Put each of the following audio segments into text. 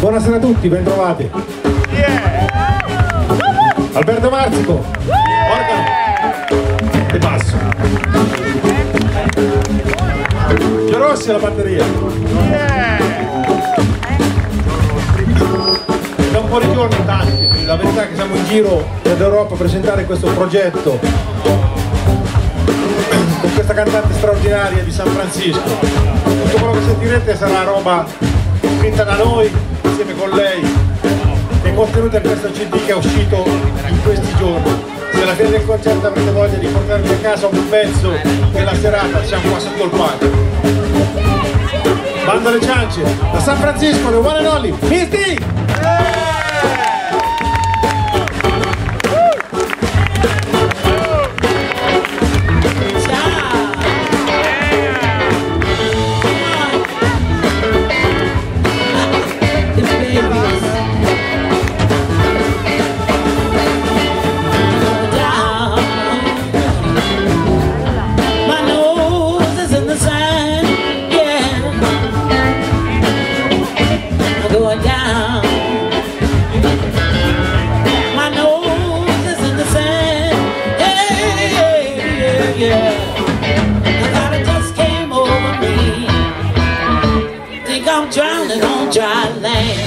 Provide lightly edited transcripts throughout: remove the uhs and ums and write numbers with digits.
Buonasera a tutti, bentrovati. Alberto Marzico, organo e basso. Gio Rossi alla batteria. Da un po' di giorni, tanti, la verità è che siamo in giro per l'Europa a presentare questo progetto con questa cantante straordinaria di San Francisco. Tutto quello che sentirete sarà roba scritta da noi insieme con lei e contenuta in questo CD che è uscito in questi giorni. Se alla fine del concerto avrete voglia di portarvi a casa un pezzo della serata, siamo qua sotto il palco. Banda Le Ciance, da San Francisco, the one and only Misty! I'm drowning on dry land.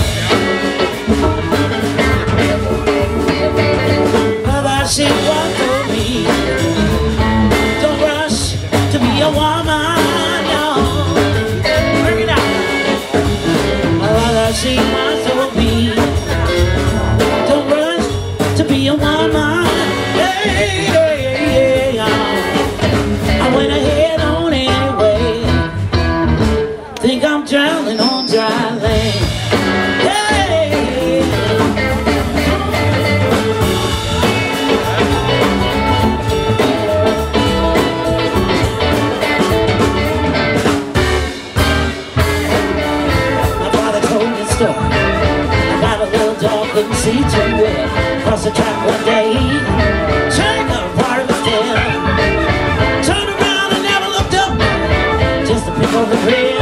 Mother, she won't me. Don't rush to be a woman, no. Bring it out. Mother, she wants me. Don't rush to be a woman. Hey, hey, hey, I went ahead on anyway. Think I'm drowning on dry land. Hey. My father told me a story about a little dog couldn't see too well. Crossed the track one day, turned up part of his tail. Turned around and never looked up, just to pick over the grill.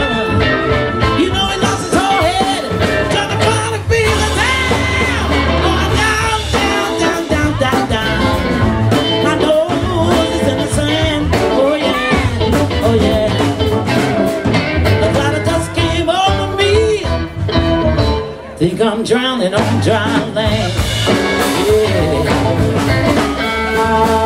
Think I'm drowning on dry land. Yeah.